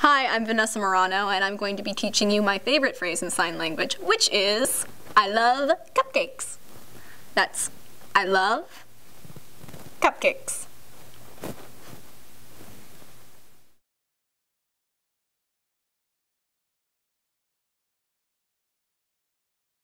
Hi, I'm Vanessa Marano, and I'm going to be teaching you my favorite phrase in sign language, which is, I love cupcakes. That's, I love cupcakes.